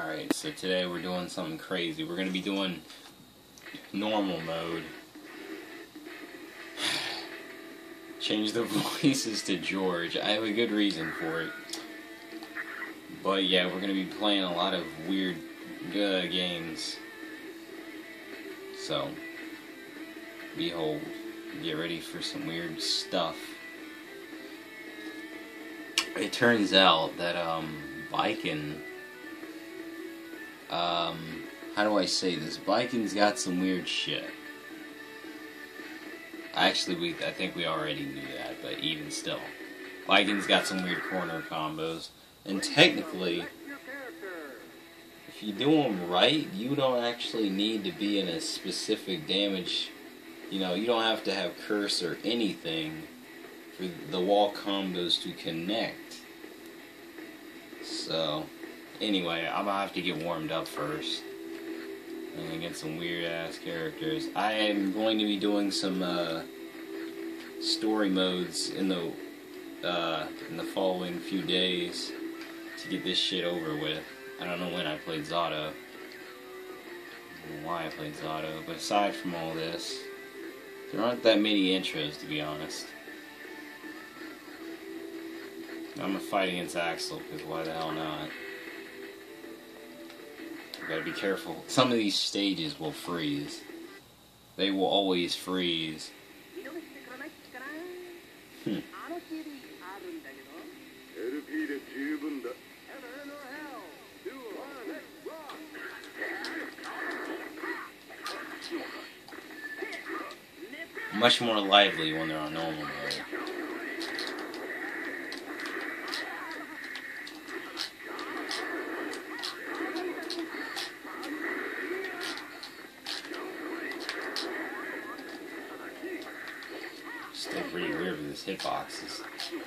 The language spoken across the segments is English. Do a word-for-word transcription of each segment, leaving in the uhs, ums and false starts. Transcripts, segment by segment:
Alright, so today we're doing something crazy. We're going to be doing normal mode. Change the voices to George. I have a good reason for it. But yeah, we're going to be playing a lot of weird uh, games. So, behold, get ready for some weird stuff. It turns out that, um, Viking... Um, how do I say this? Viking's got some weird shit. Actually, we I think we already knew that, but even still. Viking's got some weird corner combos. And technically, if you do them right, you don't actually need to be in a specific damage. You know, you don't have to have curse or anything for the wall combos to connect. So... Anyway, I'm gonna have to get warmed up first and get some weird ass characters. I am going to be doing some uh, story modes in the uh, in the following few days to get this shit over with. I don't know when I played Zato, I don't know why I played Zato, but aside from all this, there aren't that many intros, to be honest. I'm gonna fight against Axel, because why the hell not? Gotta be careful. Some of these stages will freeze. They will always freeze. Hmm. Much more lively when they're on normal mode. Still pretty weird with his hitboxes.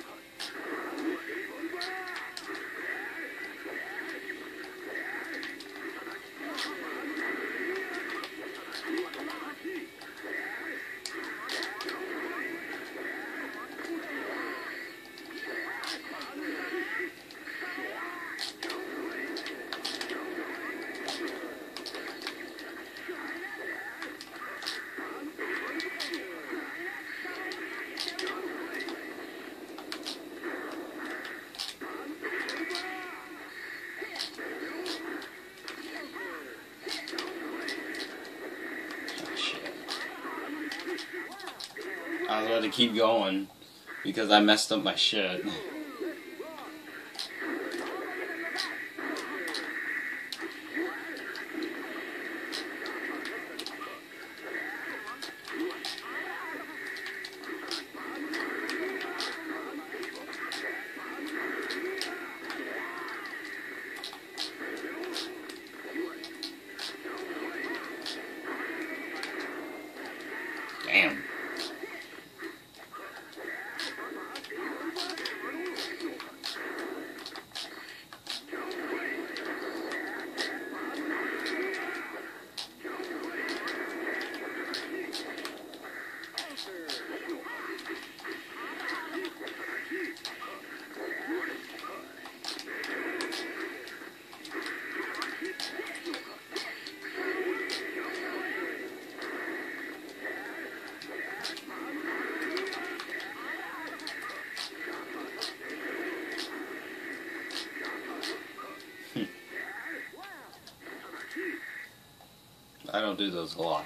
I was about to keep going because I messed up my shit. Damn. I don't do those a lot.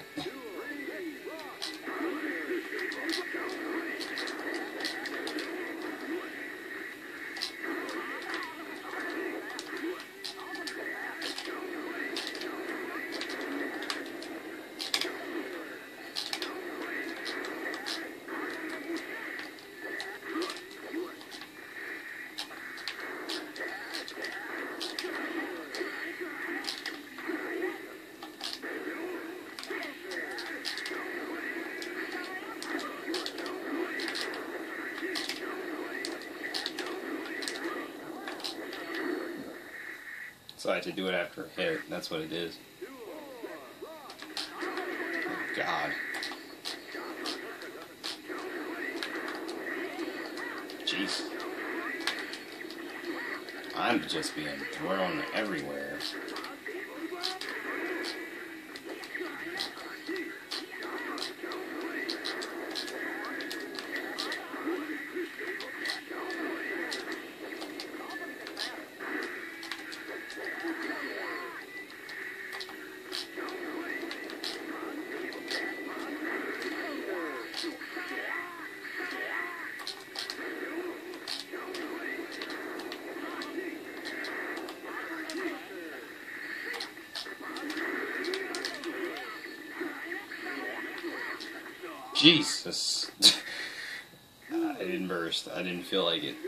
So I had to do it after a hit. That's what it is. Oh, God. Jeez. I'm just being thrown everywhere. Jesus. I didn't burst. I didn't feel like it.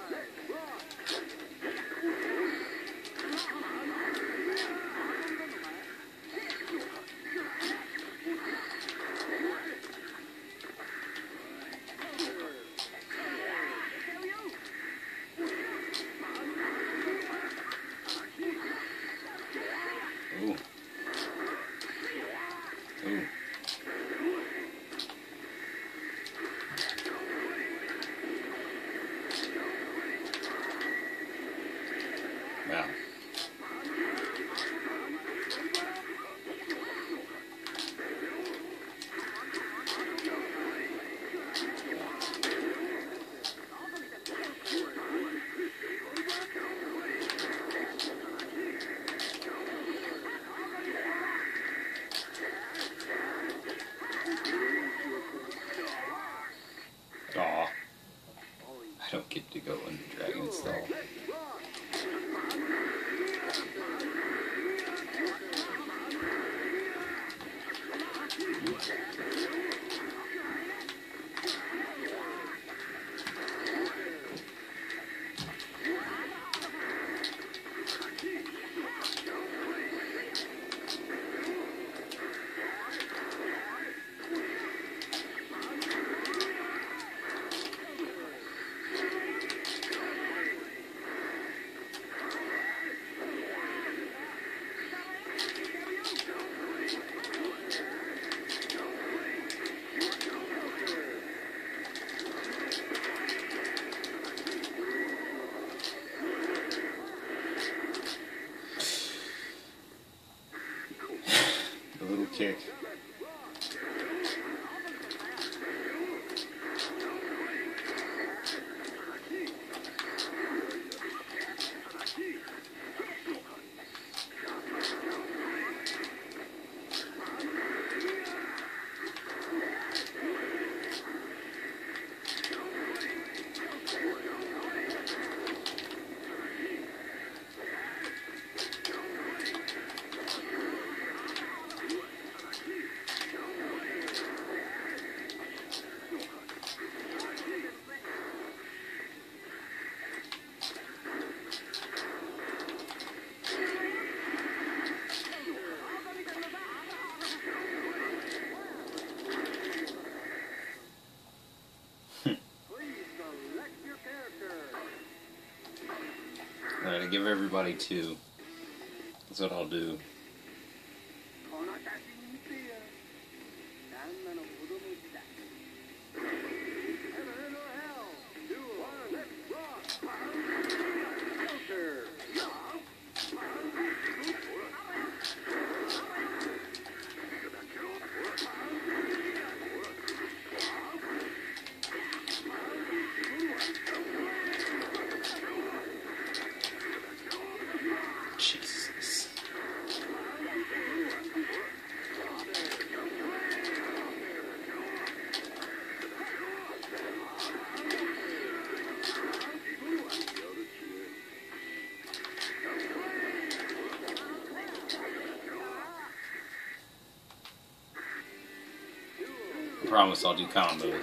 Ooh. Ooh. Wow. Aw. I don't get to go in the dragon stall. A little kick. Alright, I give everybody two. That's what I'll do. Jesus. I promise I'll do combos.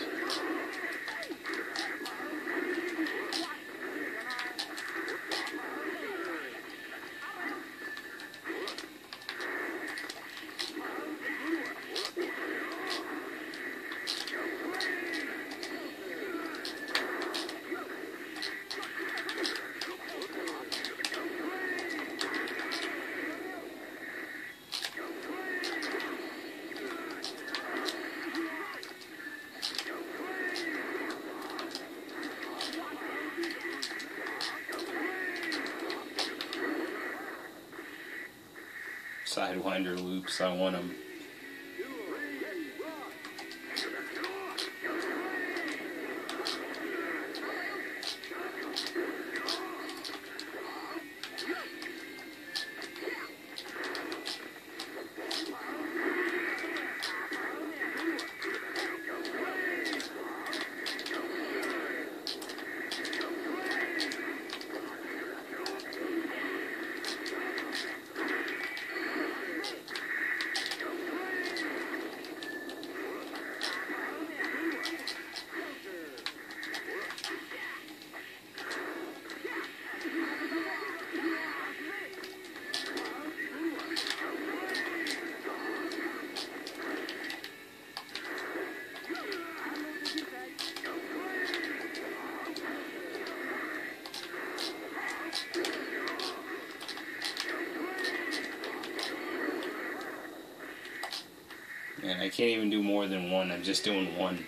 Sidewinder loops, I want them. And I can't even do more than one, I'm just doing one.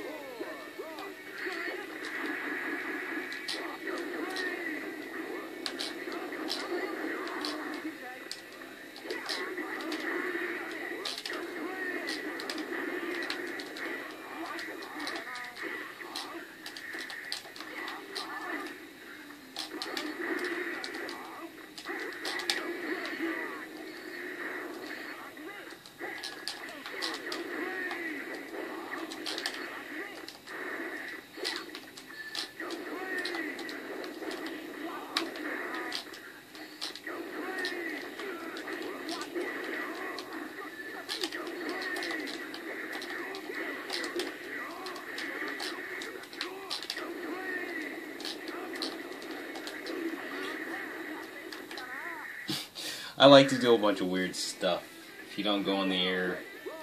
I like to do a bunch of weird stuff. If you don't go in the air.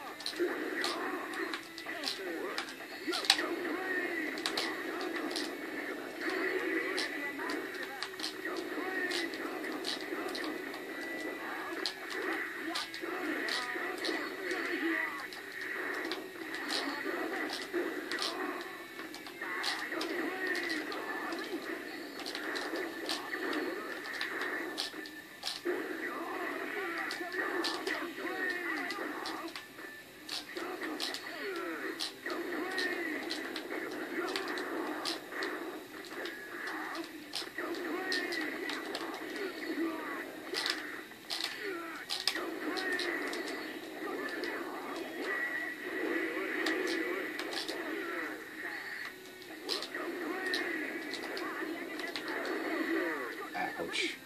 Ouch.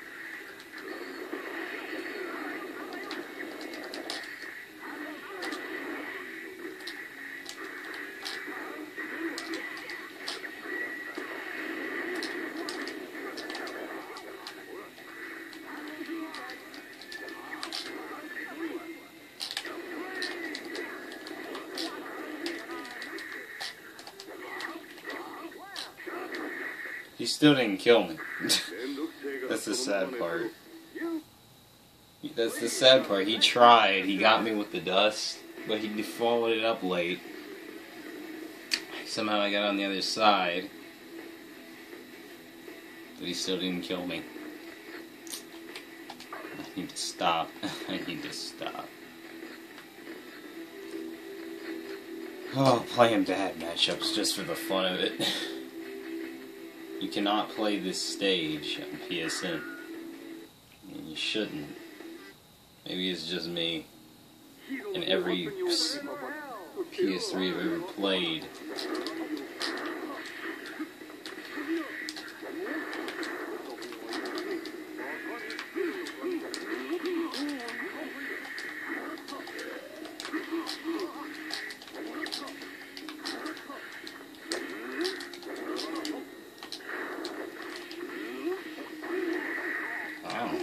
He still didn't kill me. That's the sad part. That's the sad part. He tried. He got me with the dust, but he followed it up late. Somehow I got on the other side, but he still didn't kill me. I need to stop. I need to stop. Oh, playing bad matchups just for the fun of it. You cannot play this stage on P S N. And you shouldn't. Maybe it's just me. And every P S three I've ever played. Wow.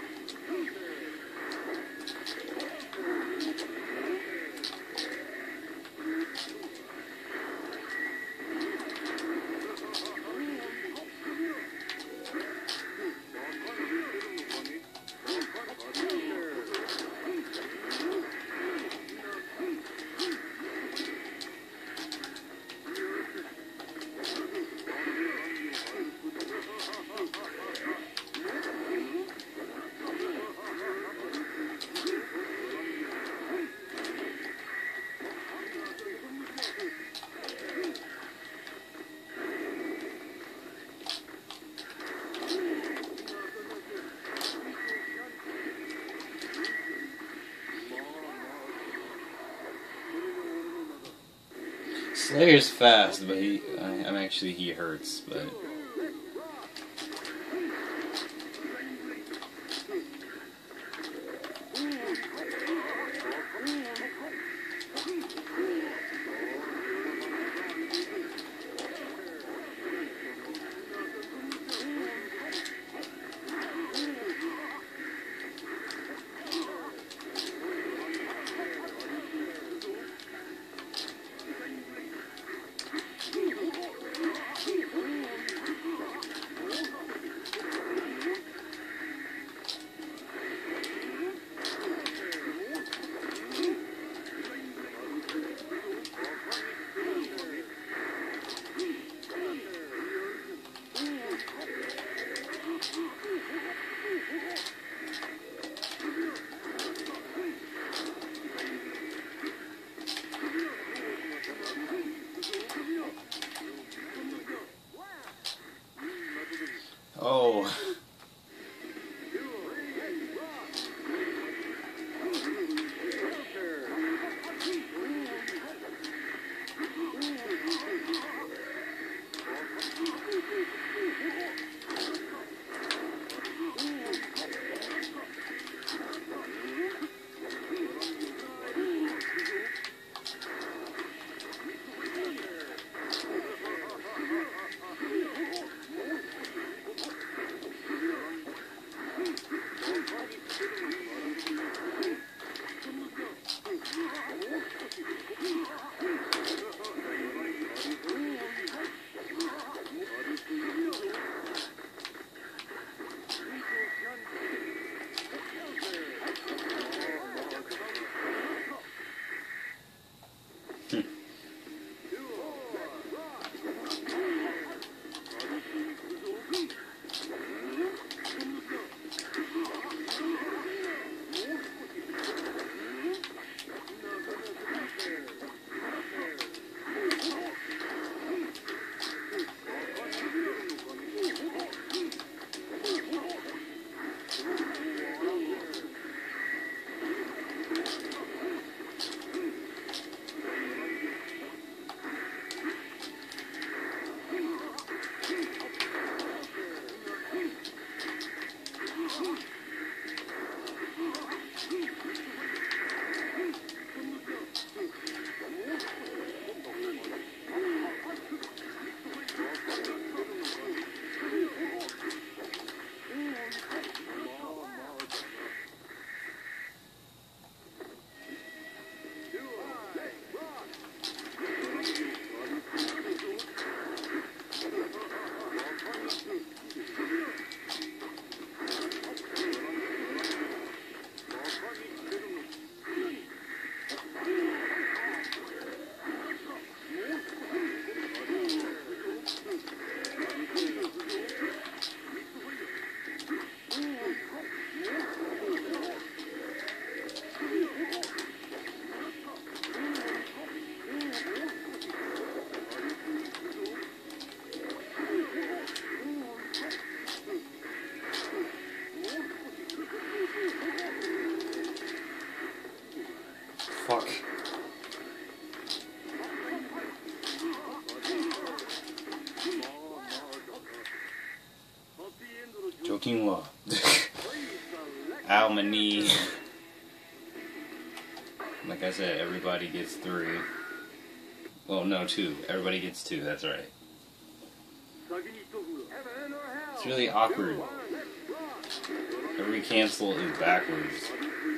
Slayer's fast, but he, I, I'm actually, he hurts, but... go. Fuck. Joking wa. Ow, my knee. Like I said, everybody gets three. Well, no, two. Everybody gets two, that's right. It's really awkward. Every cancel is backwards.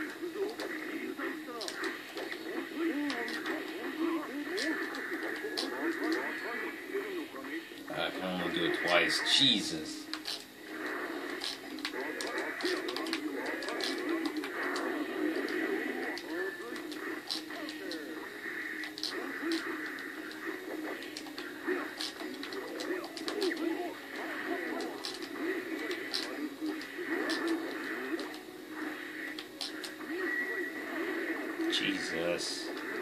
I can only do it twice. Jesus. Jesus.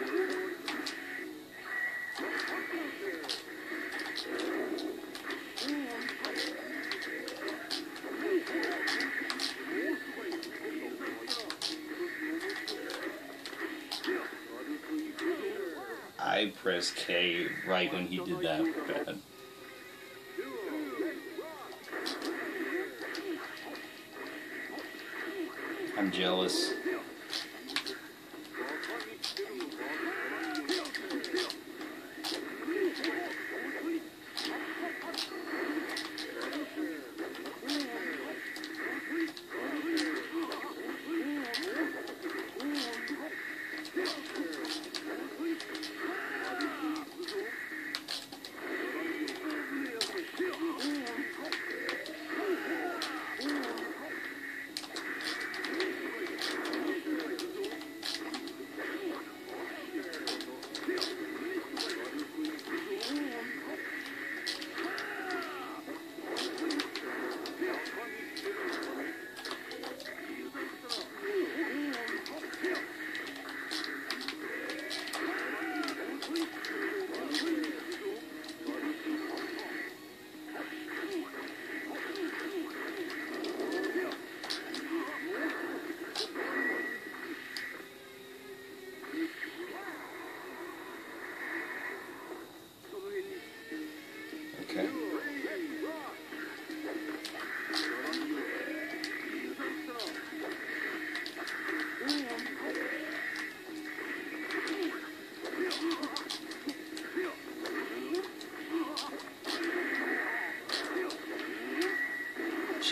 I pressed K right when he did that bad. I'm jealous.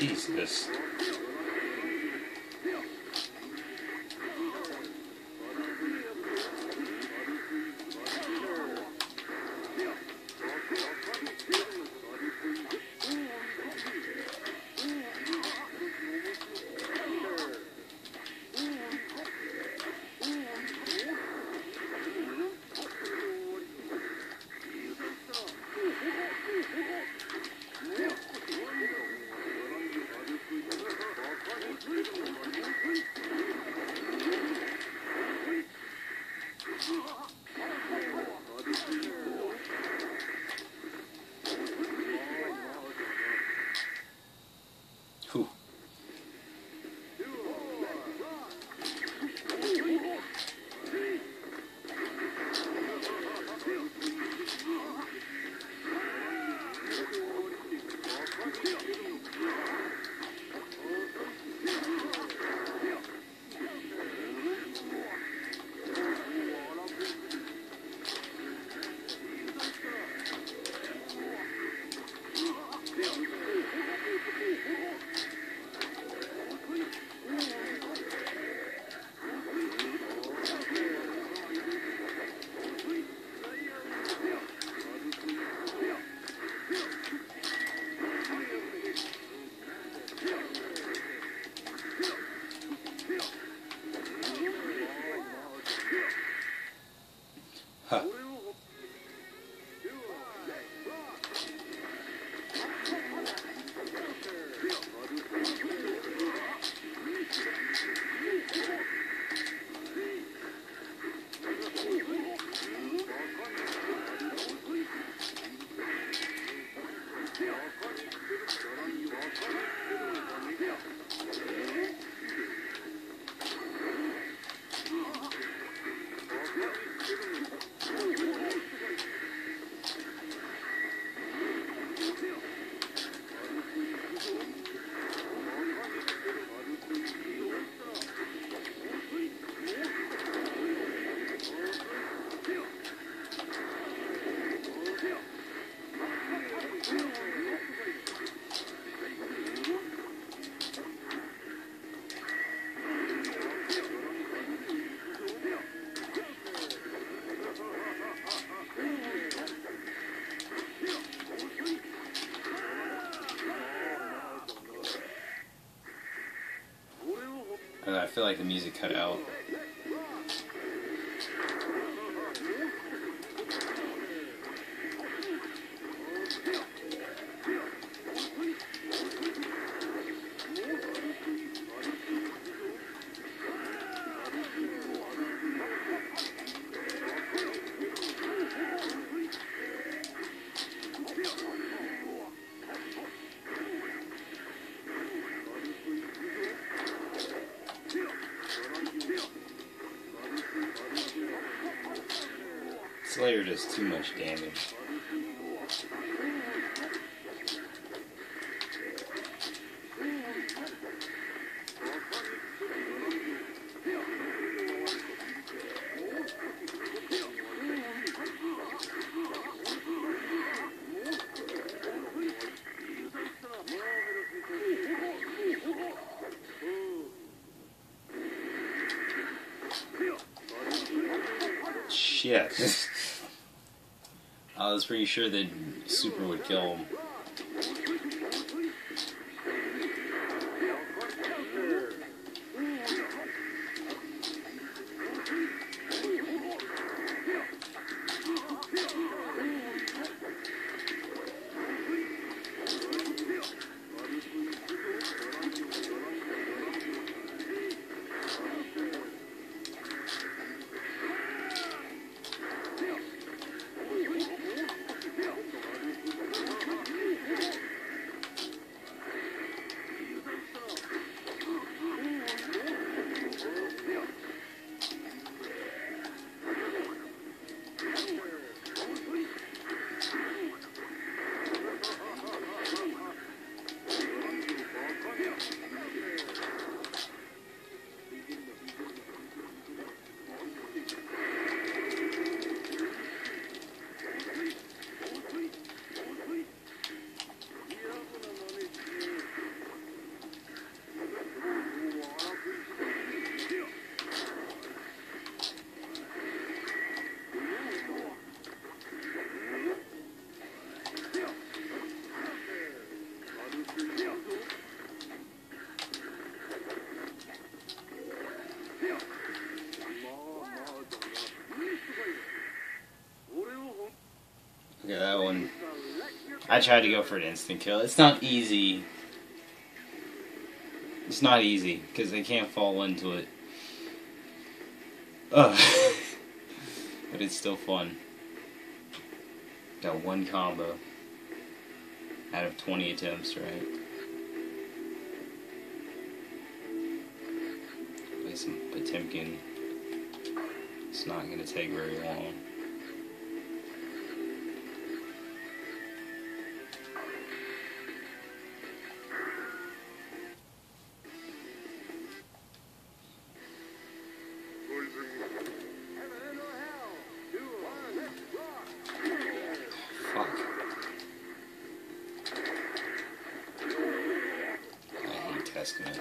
Jesus. Whew. Huh. I feel like the music cut out. Slayer does too much damage. Shit. I was pretty sure that Super would kill him. I tried to go for an instant kill. It's not easy. It's not easy, because they can't fall into it. Ugh. But it's still fun. Got one combo. Out of twenty attempts, right? Play some Potemkin. It's not going to take very long. Fuck. I hate Testament.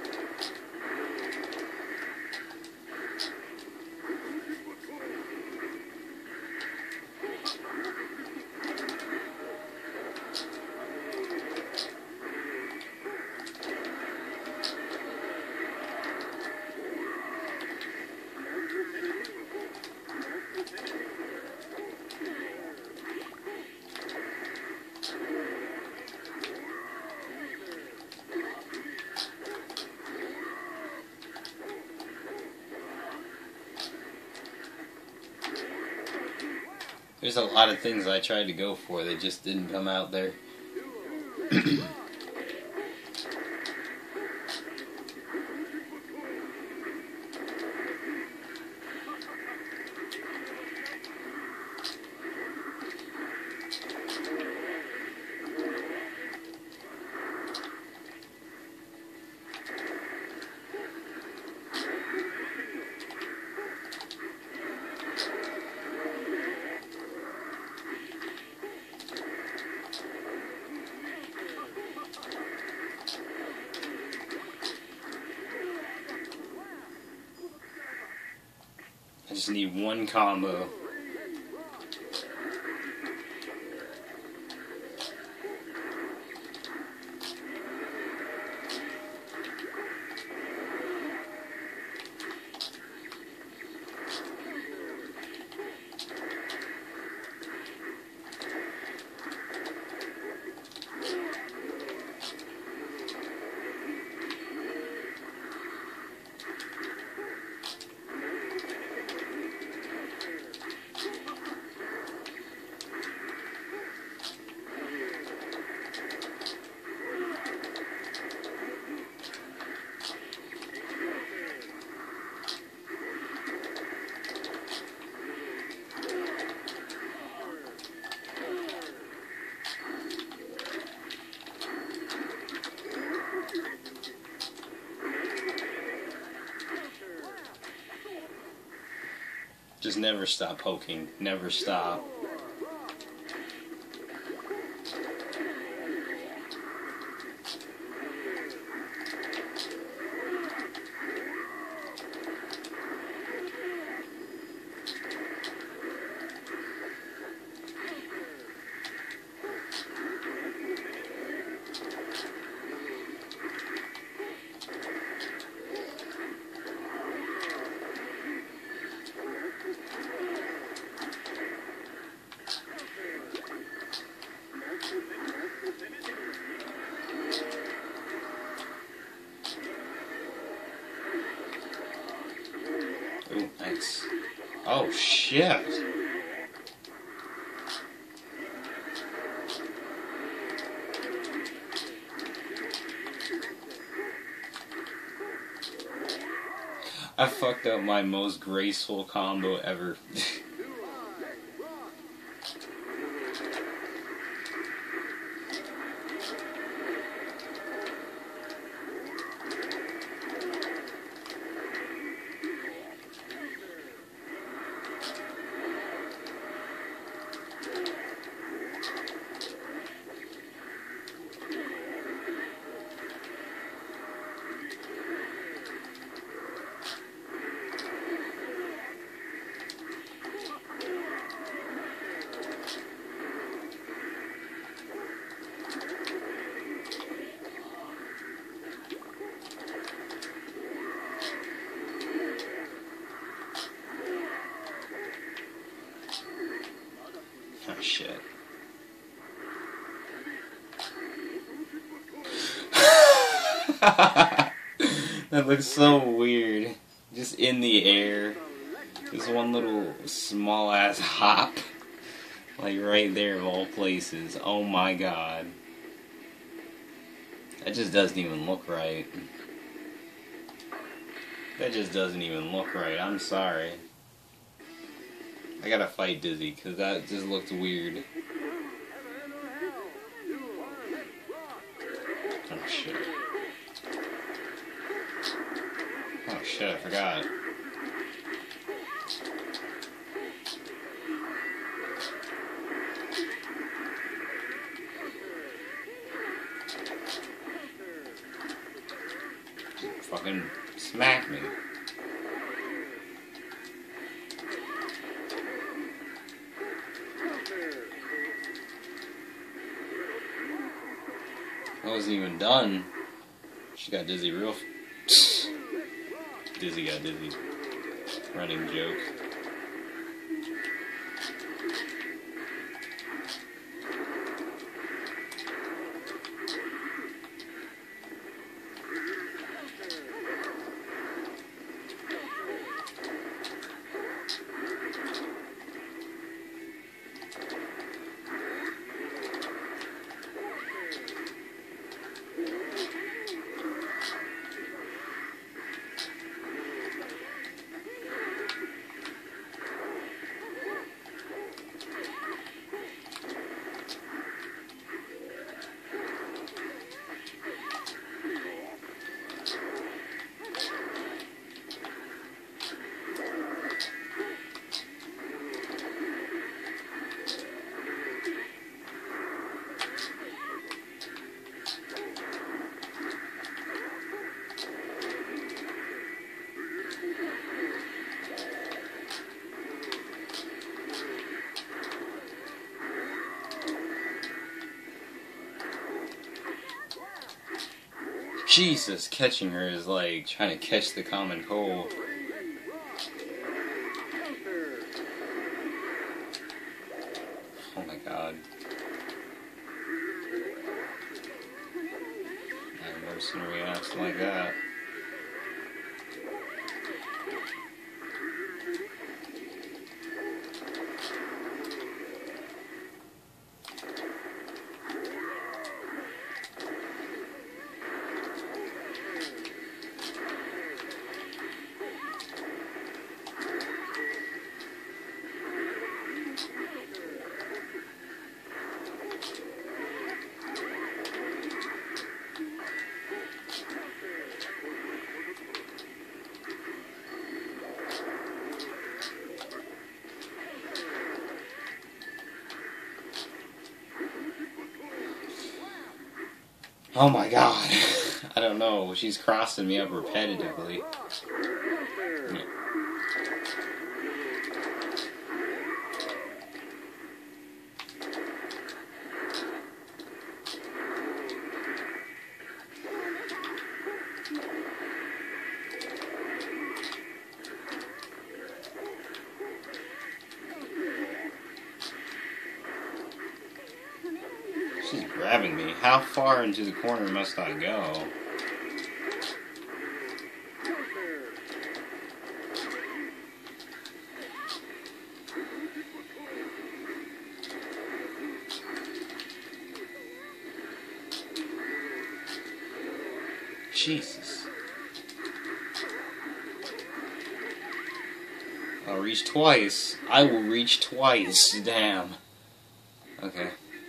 There's a lot of things I tried to go for that just didn't come out there. I just need one combo. Just never stop poking. Never stop. Ooh, nice. Oh, shit. I fucked up my most graceful combo ever. That looks so weird. Just in the air. This one little small ass hop. Like right there of all places. Oh my god. That just doesn't even look right. That just doesn't even look right. I'm sorry. I gotta fight Dizzy, because that just looks weird. Oh shit. Oh shit, I forgot. Fucking smack me. I wasn't even done. She got Dizzy real f Dizzy got Dizzy. Running joke. Jesus, catching her is like trying to catch the common cold. Oh my god. I've never seen her react like that. Oh my god. I don't know. She's crossing me up repetitively. She's grabbing me. How far into the corner must I go? Jesus. I'll reach twice. I will reach twice. Damn. Okay.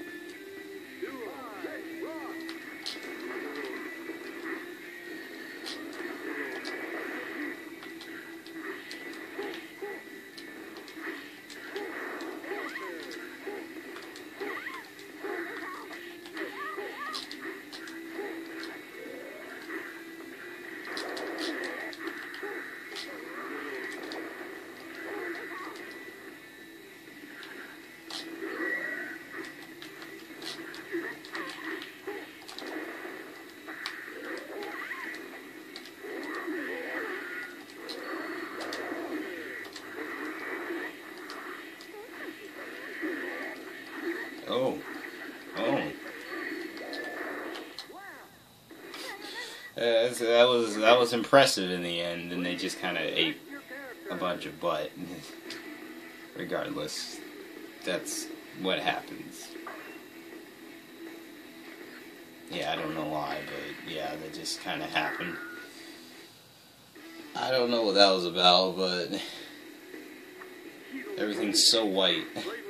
Oh. Oh. Uh, that's, that was that was impressive in the end, and they just kind of ate a bunch of butt. Regardless, that's what happens. Yeah, I don't know why, but yeah, that just kind of happened. I don't know what that was about, but everything's so white.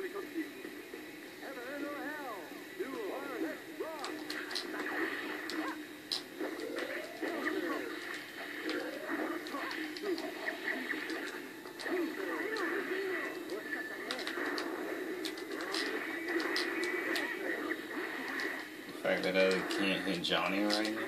The fact that I can't hit Johnny right now.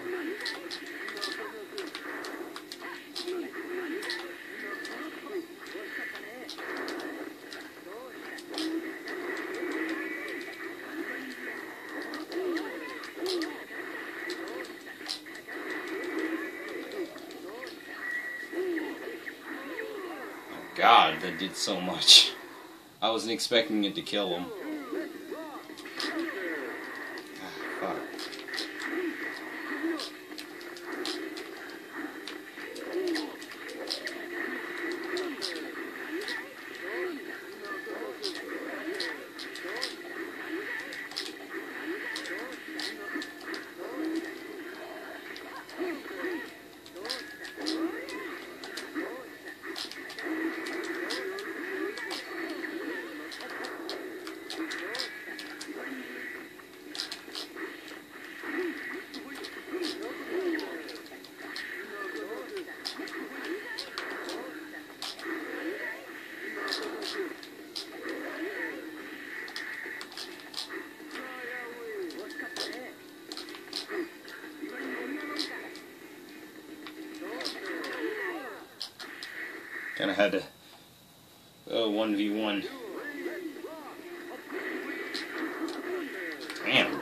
God, that did so much. I wasn't expecting it to kill him. Ah, fuck. Kinda had to oh, one v one. Damn.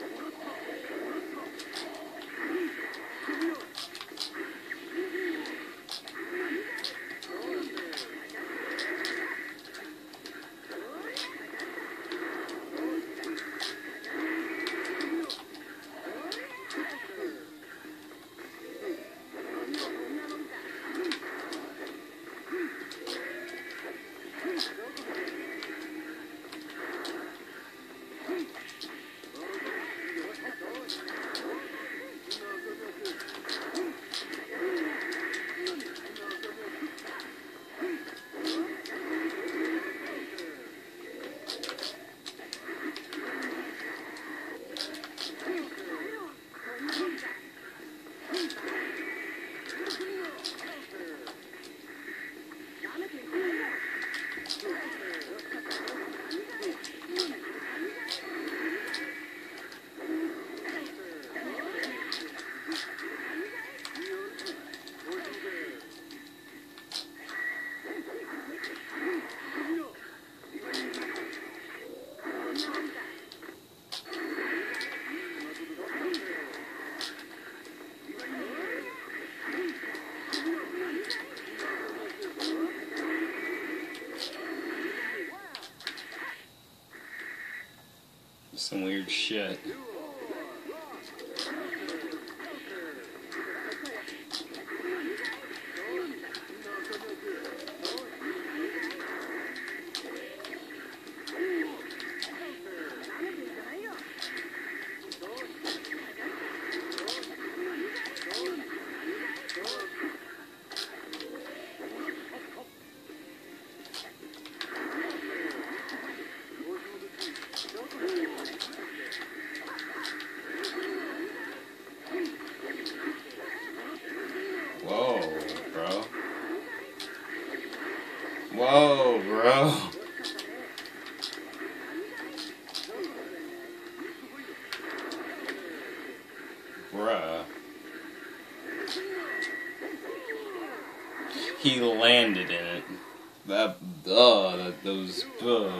Some weird shit. Whoa, bro. Whoa, bro. Bruh. He landed in it. That, uh, that, those, uh.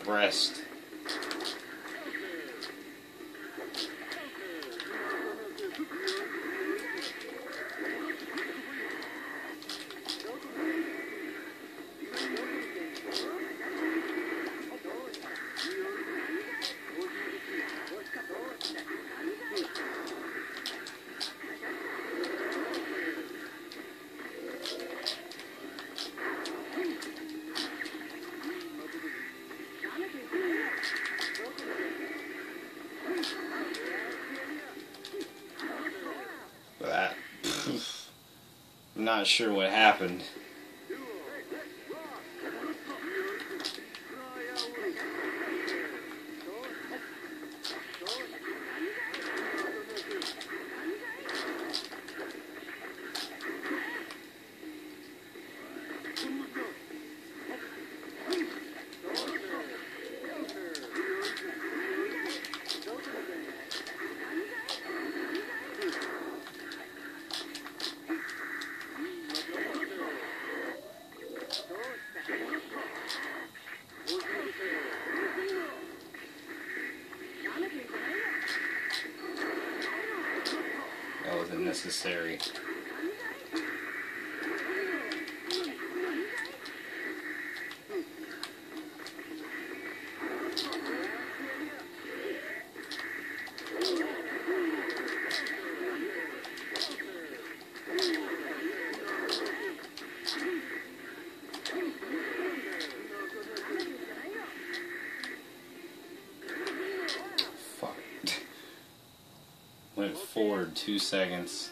depressed. That, I'm not sure what happened. That was unnecessary. Went forward two seconds.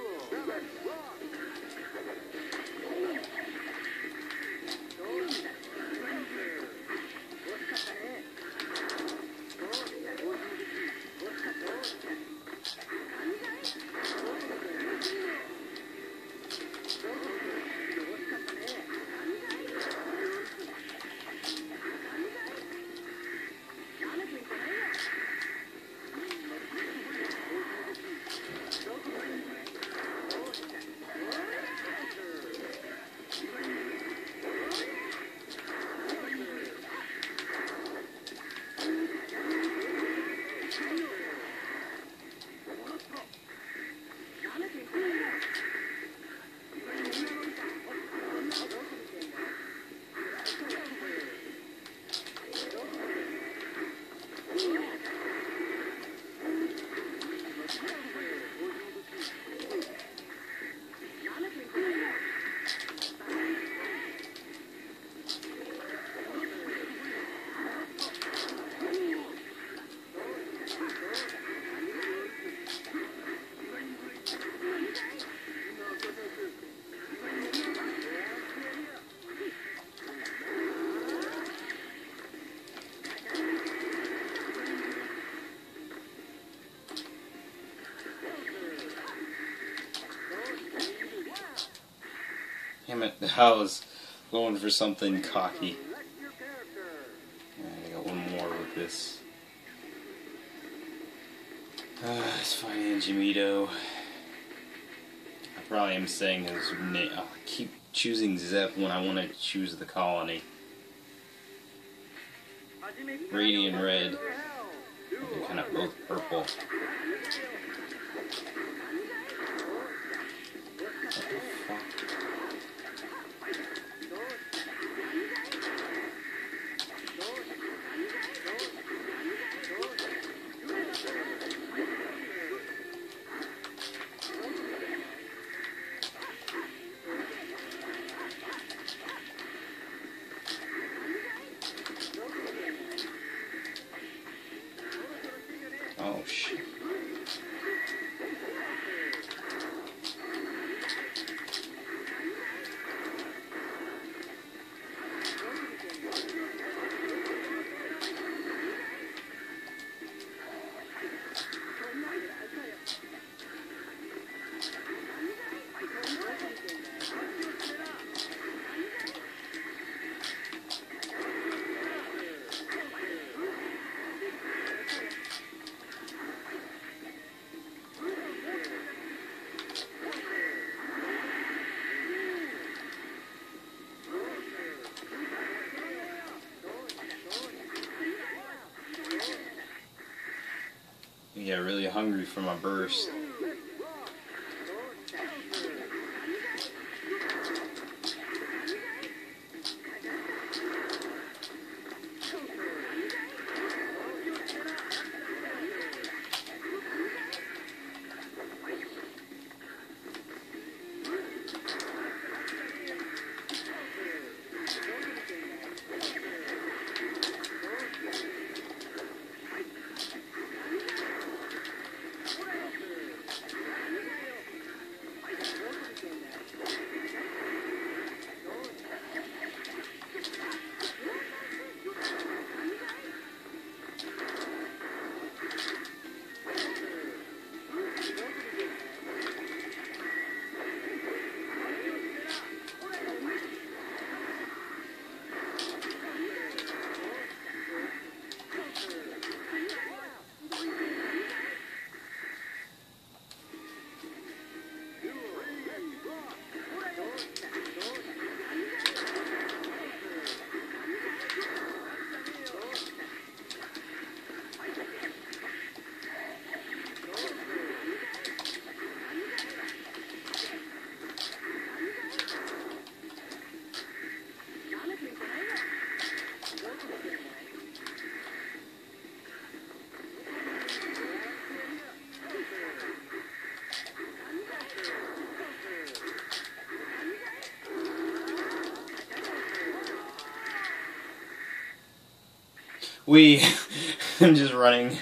Damn it, I was going for something cocky. Alright, I got one more with this. Uh, it's fine, Jimito. I probably am saying his name. I keep choosing Zep when I want to choose the colony. Radiant red. They're kind of both purple. What the fuck? Oh shit. Yeah, really hungry for my burst. We, I'm just running.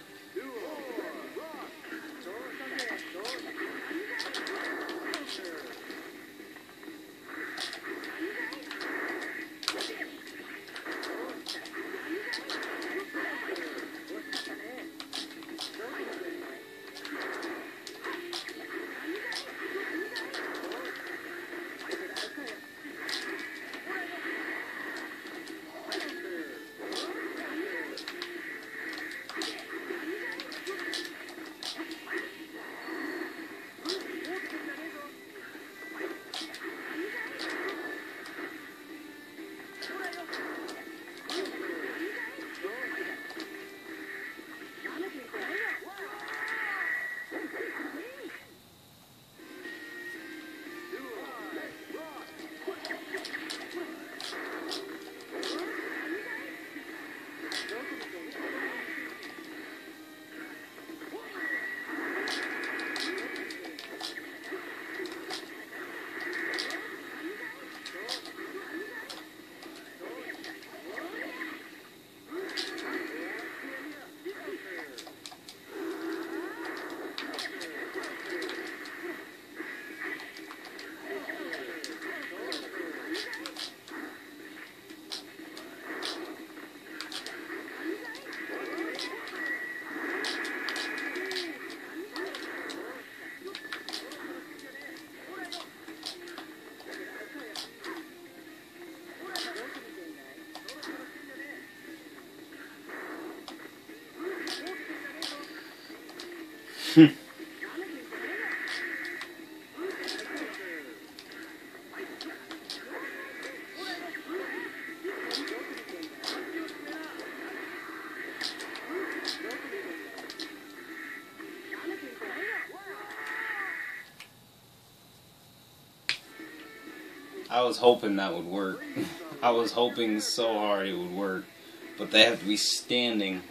I was hoping that would work. I was hoping so hard it would work. But they have to be standing.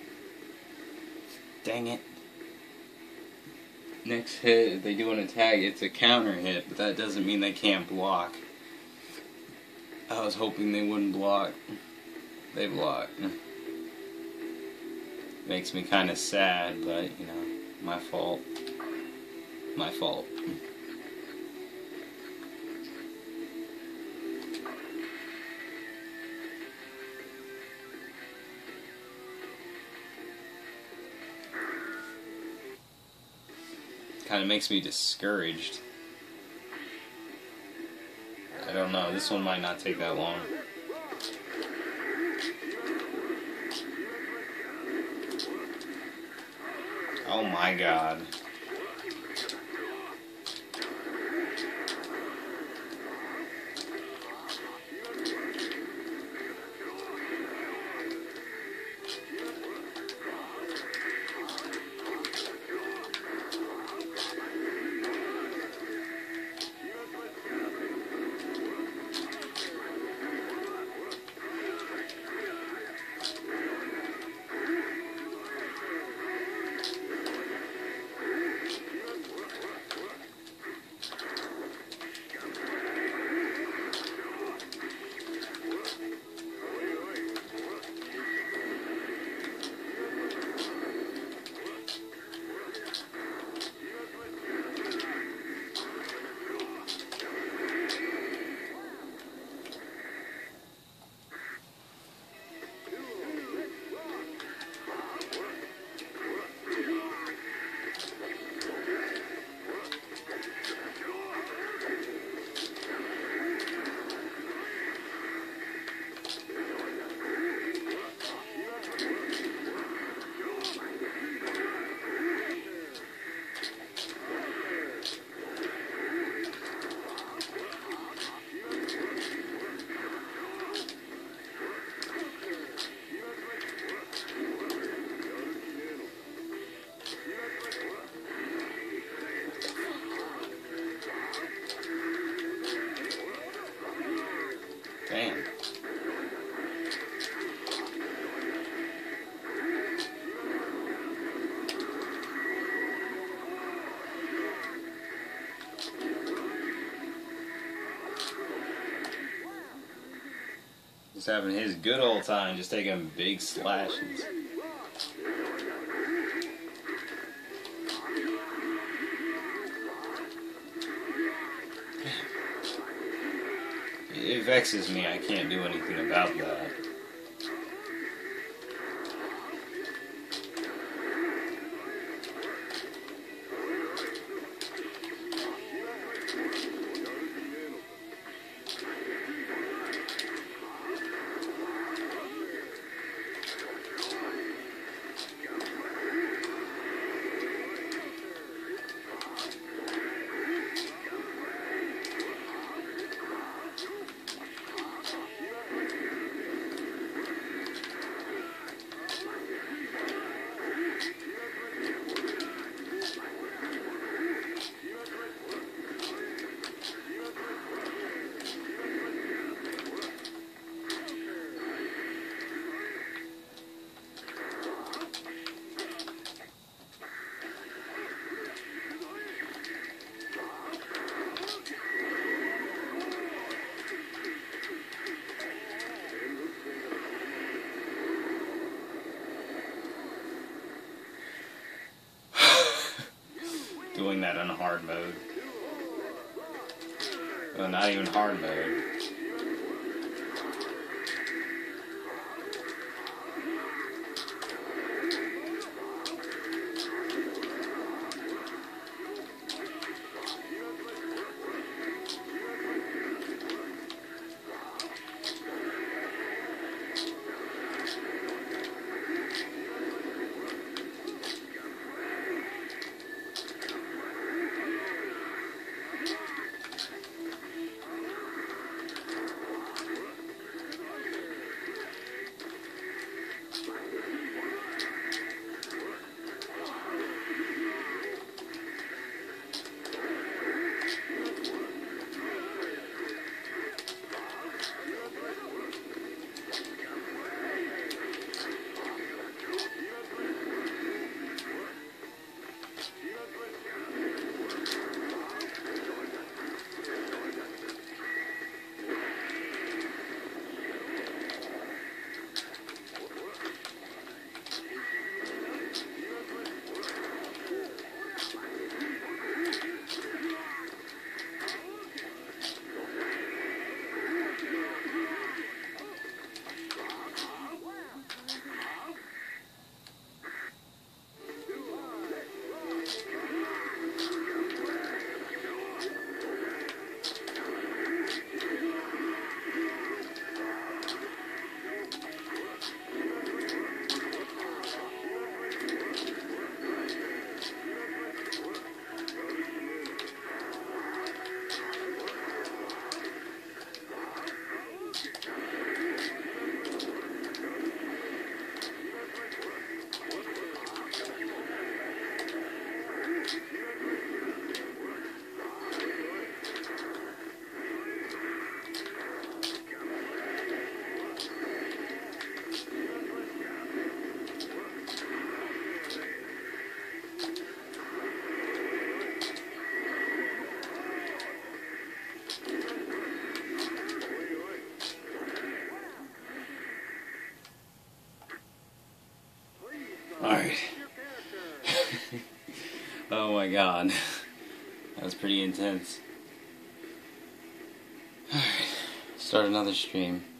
Dang it. Next hit, if they do an attack, it's a counter hit, but that doesn't mean they can't block. I was hoping they wouldn't block. They block. Makes me kind of sad, but, you know, my fault. My fault. Kind of makes me discouraged. I don't know, this one might not take that long. Oh my god. having his good old time, just taking big slashes. It vexes me, I can't do anything about that. Doing that on hard mode. Well, not even hard mode. Alright. Oh my god. That was pretty intense. Alright. Start another stream.